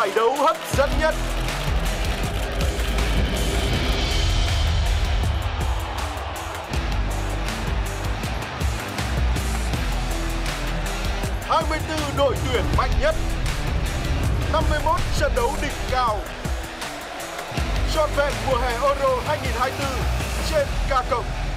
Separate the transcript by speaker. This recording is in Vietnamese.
Speaker 1: giải đấu hấp dẫn nhất. Hai mươi 24 đội tuyển mạnh nhất, 51 trận đấu đỉnh cao. Trọn vẹn mùa hè Euro 2024 trên K cộng.